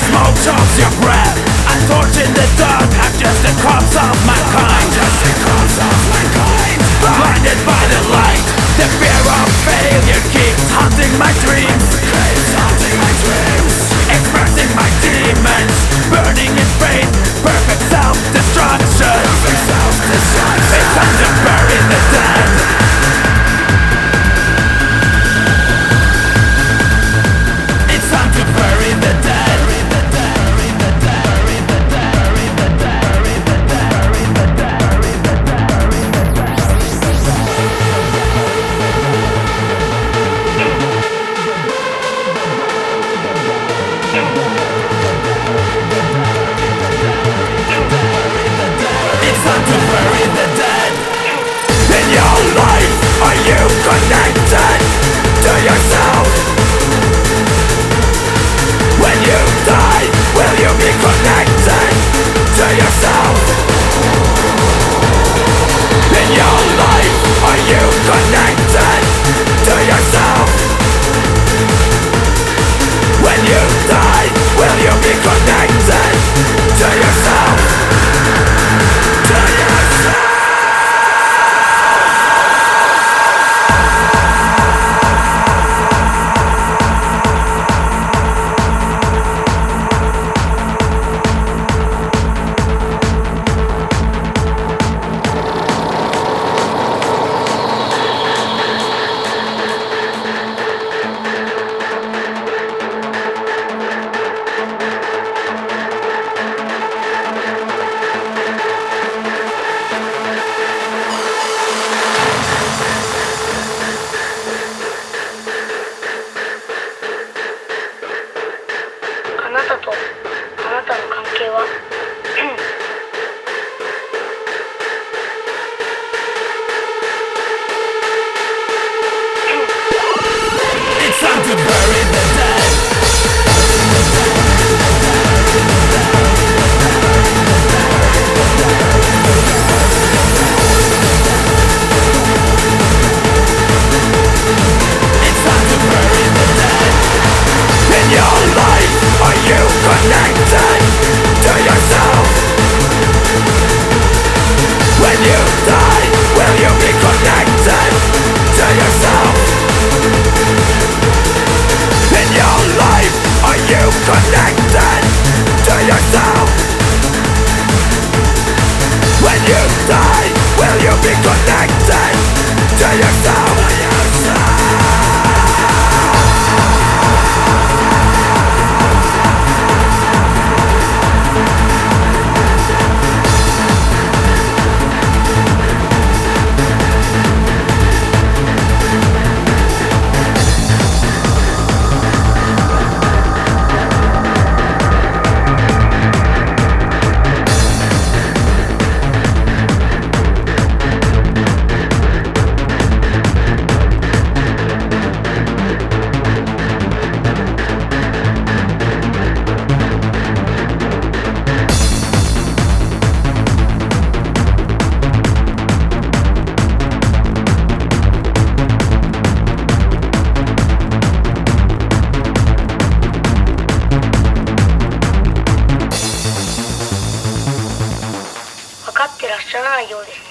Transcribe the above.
smoke chokes your breath. I'm torched in the dark, I'm just a corpse of mankind. Blinded by the light, the fear of failure keeps haunting my dreams. Expressing my demons, burning in faith, perfect self-destruction. It's time to bury the dead. It's time to bury the dead. Are you connected to yourself? When you die, will you be connected to yourself? In your life, are you connected to yourself? When you die, will you be connected to yourself? To yourself. あなたとあなたの関係は It's time to bury the dead. It's time to bury the dead. In your life, are you connected to yourself? When you die, will you be connected to yourself? In your life, are you connected to yourself? When you die, will you be connected to yourself? 分かってらっしゃらないようですね。